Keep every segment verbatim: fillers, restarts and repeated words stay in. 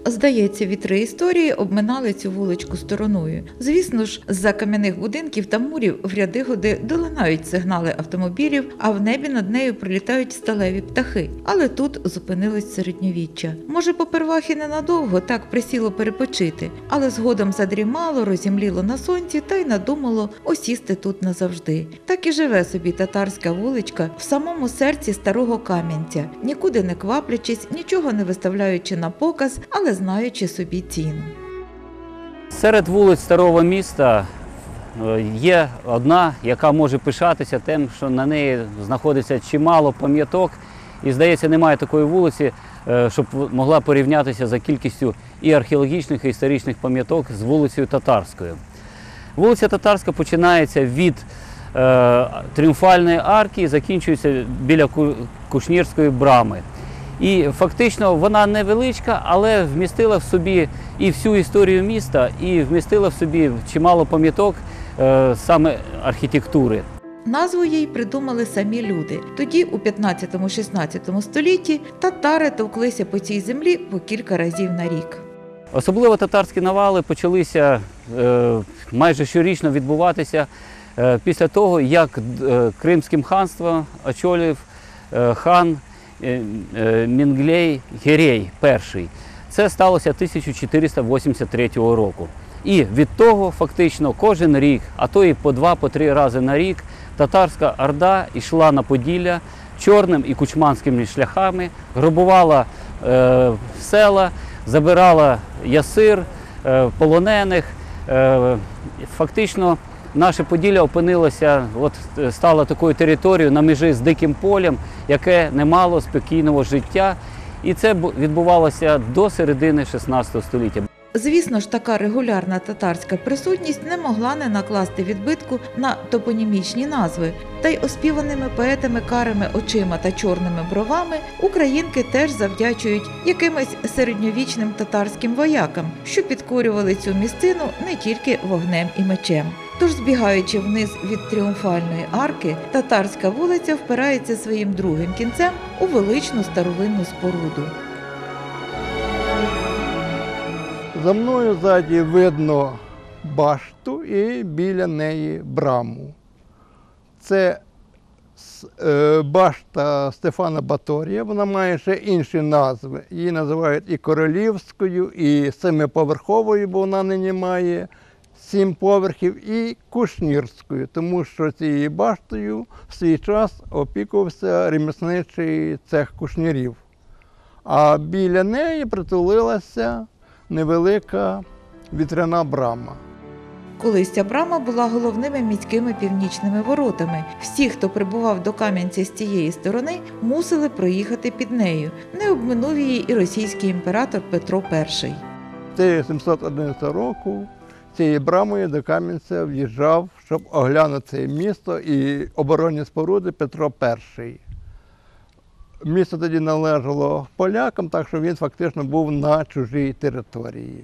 Здається, вітри історії обминали цю вуличку стороною. Звісно ж, з-за кам'яних будинків та мурів в ряди годи долинають сигнали автомобілів, а в небі над нею прилітають сталеві птахи. Але тут зупинилось середньовіччя. Може, попервах і ненадовго так присіло перепочити, але згодом задрімало, розімліло на сонці та й надумало осісти тут назавжди. Так і живе собі татарська вуличка в самому серці старого Кам'янця, нікуди не кваплячись, нічого не виставляючи на показ, але знаючи собі ціну. Серед вулиць старого міста є одна, яка може пишатися тим, що на неї знаходиться чимало пам'яток. І, здається, немає такої вулиці, щоб могла порівнятися за кількістю і археологічних, і історичних пам'яток з вулицею Татарською. Вулиця Татарська починається від е, Тріумфальної арки і закінчується біля Кушнірської брами. І фактично вона невеличка, але вмістила в собі і всю історію міста, і вмістила в собі чимало пам'яток е, саме архітектури. Назву їй придумали самі люди. Тоді, у п'ятнадцятому-шістнадцятому столітті, татари товклися по цій землі по кілька разів на рік. Особливо татарські навали почалися е, майже щорічно відбуватися е, після того, як е, Кримським ханством очолив е, хан е, е, Мінглей Гірей перший. Це сталося тисяча чотириста вісімдесят третього року. І від того фактично кожен рік, а то і по два, по три рази на рік, татарська орда йшла на Поділля чорним і кучманськими шляхами, грабувала е, села, забирала ясир, е, полонених. Е, фактично наше Поділля опинилося, от, стало такою територією на межі з Диким полем, яке не мало спокійного життя. І це відбувалося до середини шістнадцятого століття. Звісно ж, така регулярна татарська присутність не могла не накласти відбитку на топонімічні назви. Та й оспіваними поетами карими очима та чорними бровами українки теж завдячують якимось середньовічним татарським воякам, що підкорювали цю місцину не тільки вогнем і мечем. Тож, збігаючи вниз від Тріумфальної арки, татарська вулиця впирається своїм другим кінцем у величну старовинну споруду. За мною ззаді видно башту і біля неї браму. Це башта Стефана Баторія, вона має ще інші назви. Її називають і Королівською, і Семиповерховою, бо вона нині має сім поверхів, і Кушнірською, тому що цією баштою в свій час опікувався ремісничий цех кушнірів. А біля неї притулилася невелика вітряна брама. Колись ця брама була головними міськими північними воротами. Всі, хто прибував до Кам'янця з цієї сторони, мусили проїхати під нею. Не обминув її і російський імператор Петро Перший. тисяча сімсот одинадцятого року цією брамою до Кам'янця в'їжджав, щоб оглянути місто і оборонні споруди Петро Перший. Місто тоді належало полякам, так що він фактично був на чужій території.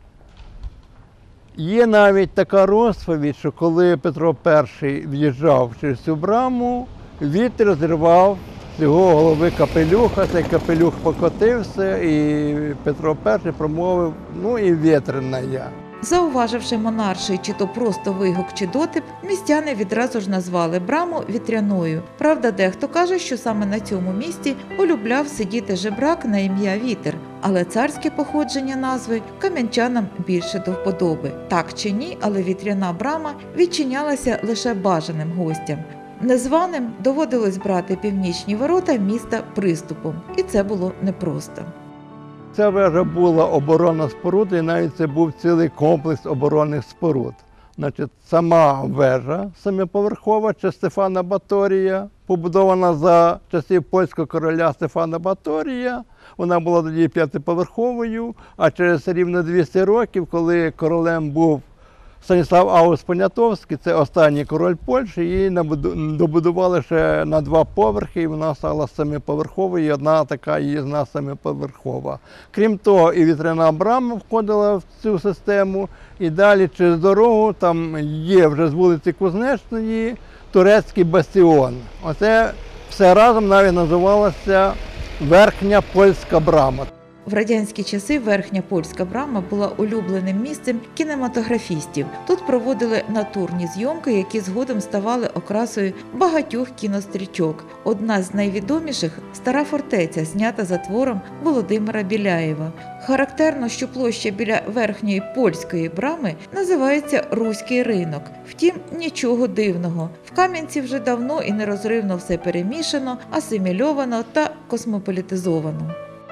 Є навіть така розповідь, що коли Петро Перший в'їжджав через цю браму, вітер зірвав з його голови капелюха, цей капелюх покотився, і Петро Перший промовив: «Ну і вітряна я». Зауваживши монарший чи то просто вигук чи дотип, містяни відразу ж назвали браму вітряною. Правда, дехто каже, що саме на цьому місці полюбляв сидіти жебрак на ім'я Вітер, але царське походження назви кам'янчанам більше до вподоби. Так чи ні, але вітряна брама відчинялася лише бажаним гостям. Незваним доводилось брати північні ворота міста приступом, і це було непросто. Ця вежа була оборонна споруда, і навіть це був цілий комплекс оборонних споруд. Значить, сама вежа семиповерхова чи Стефана Баторія, побудована за часів польського короля Стефана Баторія. Вона була тоді п'ятиповерховою, а через рівно двісті років, коли королем був Станіслав Август Понятовський, це останній король Польщі, її добудували ще на два поверхи, і вона стала семиповерховою, і одна така їзна семиповерхова. Крім того, і вітряна брама входила в цю систему, і далі через дорогу там є вже з вулиці Кузнечної турецький бастіон. Оце все разом навіть називалося Верхня польська брама. В радянські часи верхня польська брама була улюбленим місцем кінематографістів. Тут проводили натурні зйомки, які згодом ставали окрасою багатьох кінострічок. Одна з найвідоміших – «Стара фортеця», знята за твором Володимира Біляєва. Характерно, що площа біля верхньої польської брами називається Руський ринок. Втім, нічого дивного. В Кам'янці вже давно і нерозривно все перемішано, асимільовано та космополітизовано.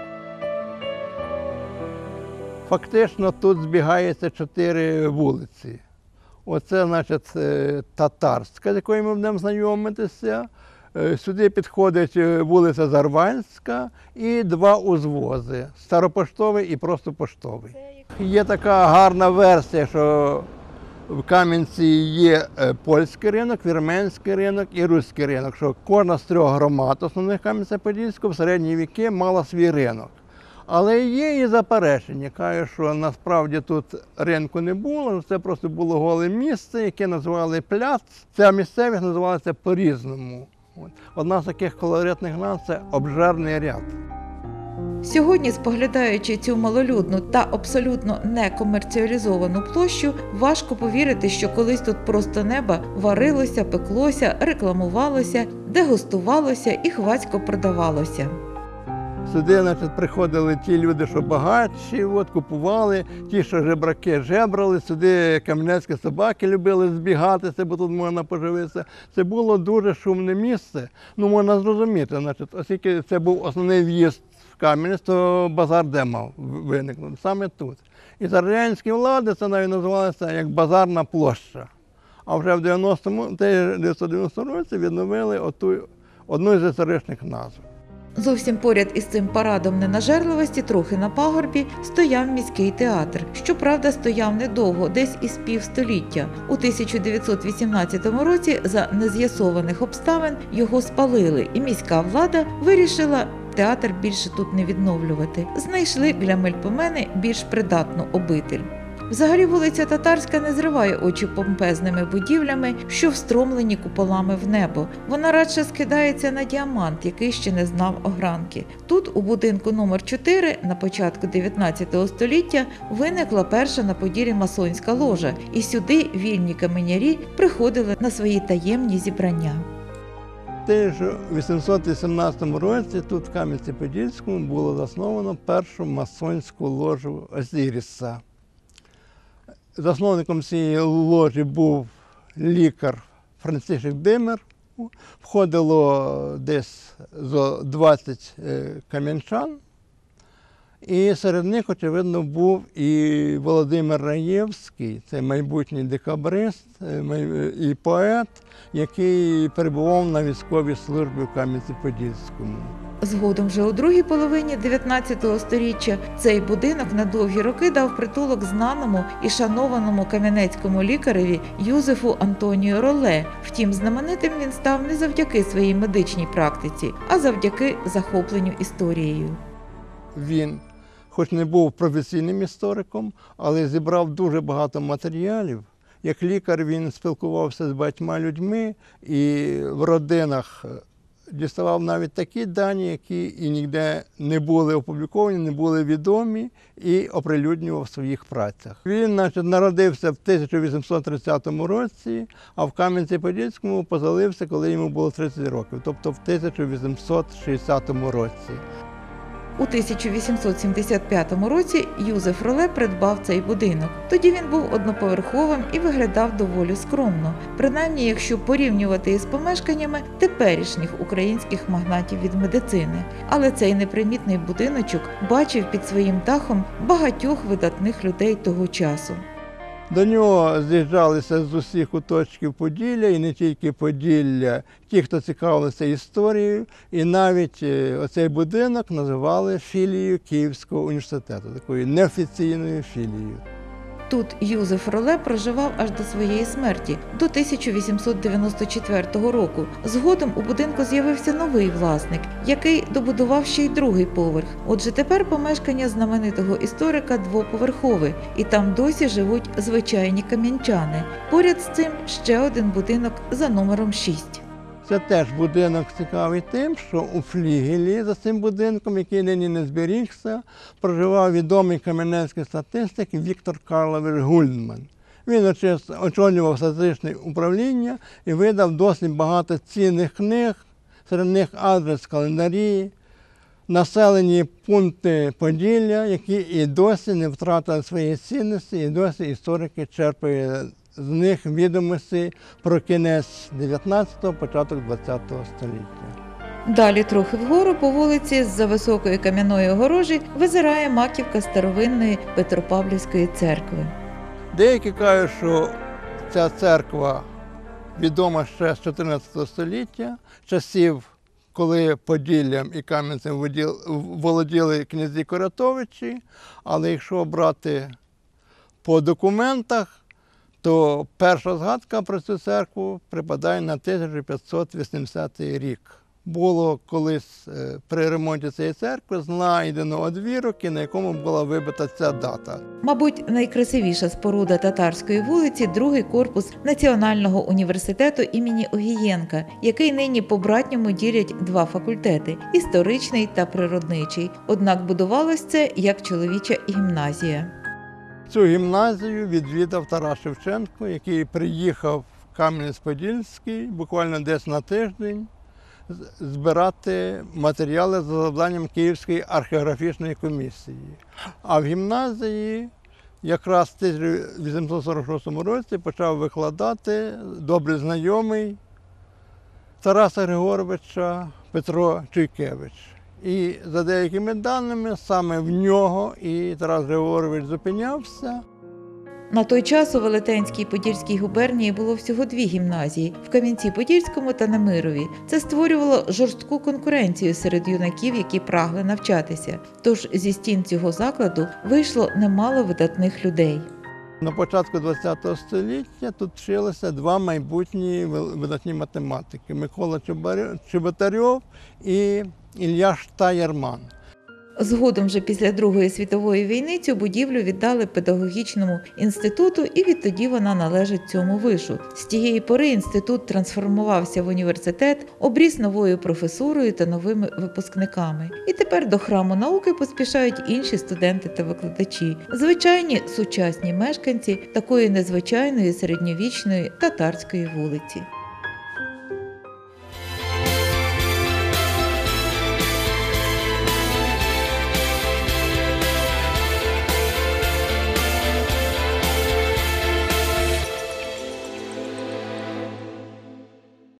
Фактично тут збігаються чотири вулиці. Оце, значить, Татарська, з якою ми будемо знайомитися. Сюди підходить вулиця Зарванська і два узвози – Старопоштовий і просто Поштовий. Є така гарна версія, що в Кам'янці є польський ринок, вірменський ринок і руський ринок, що кожна з трьох громад основних Кам'янця-Подільського в середні віки мала свій ринок. Але є і заперечення, каже, що насправді тут ринку не було, це просто було голе місце, яке називали пляц. Ця місцевість називалася по-різному. Одна з таких колоритних назв – це Обжерний ряд. Сьогодні, споглядаючи цю малолюдну та абсолютно некомерціалізовану площу, важко повірити, що колись тут просто неба варилося, пеклося, рекламувалося, дегустувалося і хвацько продавалося. Сюди, значить, приходили ті люди, що багатші, от, купували, ті, що жебраки жебрали, сюди кам'янецькі собаки любили збігатися, бо тут можна поживитися. Це було дуже шумне місце. Ну, можна зрозуміти, значить, оскільки це був основний в'їзд в Кам'янець, то базар де мав виникнути? Саме тут. І за радянської влади це навіть називалося як базарна площа. А вже в тисяча дев'ятсот дев'яностому році відновили оту, одну з історичних назв. Зовсім поряд із цим парадом ненажерливості, трохи на пагорбі, стояв міський театр. Щоправда, стояв недовго, десь із півстоліття. У тисяча дев'ятсот вісімнадцятому році за нез'ясованих обставин його спалили, і міська влада вирішила театр більше тут не відновлювати. Знайшли біля Мельпомени більш придатну обитель. Взагалі вулиця Татарська не зриває очі помпезними будівлями, що встромлені куполами в небо. Вона радше скидається на діамант, який ще не знав огранки. Тут, у будинку номер чотири, на початку дев'ятнадцятого століття, виникла перша на Поділі масонська ложа, і сюди вільні каменярі приходили на свої таємні зібрання. В тисяча вісімсот вісімнадцятому році тут в Кам'янці-Подільському було засновано першу масонську ложу Осіріса. Засновником цієї ложі був лікар Францишек Димер. Входило десь зо двадцять кам'янчан. І серед них, очевидно, був і Володимир Раєвський, це майбутній декабрист і поет, який перебував на військовій службі в Кам'янці-Подільському. Згодом вже у другій половині дев'ятнадцятого століття цей будинок на довгі роки дав притулок знаному і шанованому кам'янецькому лікареві Юзефу Антонію Роле. Втім, знаменитим він став не завдяки своїй медичній практиці, а завдяки захопленню історією. Він, хоч не був професійним істориком, але зібрав дуже багато матеріалів. Як лікар він спілкувався з багатьма людьми і в родинах діставав навіть такі дані, які і ніде не були опубліковані, не були відомі, і оприлюднював в своїх працях. Він, значить, народився в тисяча вісімсот тридцятому році, а в Кам'янці-Подільському позалився, коли йому було тридцять років, тобто в тисяча вісімсот шістдесятому році. У тисяча вісімсот сімдесят п'ятому році Юзеф Роле придбав цей будинок. Тоді він був одноповерховим і виглядав доволі скромно, принаймні якщо порівнювати із помешканнями теперішніх українських магнатів від медицини. Але цей непримітний будиночок бачив під своїм дахом багатьох видатних людей того часу. До нього з'їжджалися з усіх куточків Поділля, і не тільки Поділля, ті, хто цікавився історією, і навіть оцей будинок називали філією Київського університету, такою неофіційною філією. Тут Юзеф Роле проживав аж до своєї смерті, до тисяча вісімсот дев'яносто четвертого року. Згодом у будинку з'явився новий власник, який добудував ще й другий поверх. Отже, тепер помешкання знаменитого історика двоповерхове, і там досі живуть звичайні кам'янчани. Поряд з цим ще один будинок за номером шість. Це теж будинок цікавий тим, що у флігелі за цим будинком, який нині не зберігся, проживав відомий кам'янецький статистик Віктор Карлович Гульдман. Він очолював статистичне управління і видав досить багато цінних книг, серед них адрес календарі, населені пункти Поділля, які і досі не втратили своєї цінності, і досі історики черпають з них відомості про кінець дев'ятнадцятого, початок двадцятого століття. Далі трохи вгору по вулиці з-за високої кам'яної огорожі визирає маківка старовинної Петропавлівської церкви. Деякі кажуть, що ця церква відома ще з чотирнадцятого століття, часів, коли Поділлям і Кам'янцем володіли князі Корятовичі, але якщо брати по документах, то перша згадка про цю церкву припадає на тисяча п'ятсот вісімдесятий рік. Було колись при ремонті цієї церкви знайдено одвірок, на якому була вибита ця дата. Мабуть, найкрасивіша споруда татарської вулиці – другий корпус Національного університету імені Огієнка, який нині по-братньому ділять два факультети – історичний та природничий. Однак будувалось це як чоловіча гімназія. Цю гімназію відвідав Тарас Шевченко, який приїхав в Кам'янець-Подільський буквально десь на тиждень збирати матеріали за завданням Київської археографічної комісії. А в гімназії якраз в тисяча вісімсот сорок шостому році почав викладати добре знайомий Тараса Григоровича Петро Чуйкевич. І за деякими даними, саме в нього і Тарас Григорович зупинявся. На той час у Велетенській Подільській губернії було всього дві гімназії – в Кам'янці-Подільському та Немирові. Це створювало жорстку конкуренцію серед юнаків, які прагли навчатися. Тож зі стін цього закладу вийшло немало видатних людей. На початку ХХ століття тут вчилися два майбутні видатні математики – Микола Чеботарьов і Ілля Штаєрман. Згодом вже після Другої світової війни цю будівлю віддали педагогічному інституту, і відтоді вона належить цьому вишу. З тієї пори інститут трансформувався в університет, обріс новою професурою та новими випускниками. І тепер до храму науки поспішають інші студенти та викладачі, звичайні сучасні мешканці такої незвичайної середньовічної татарської вулиці.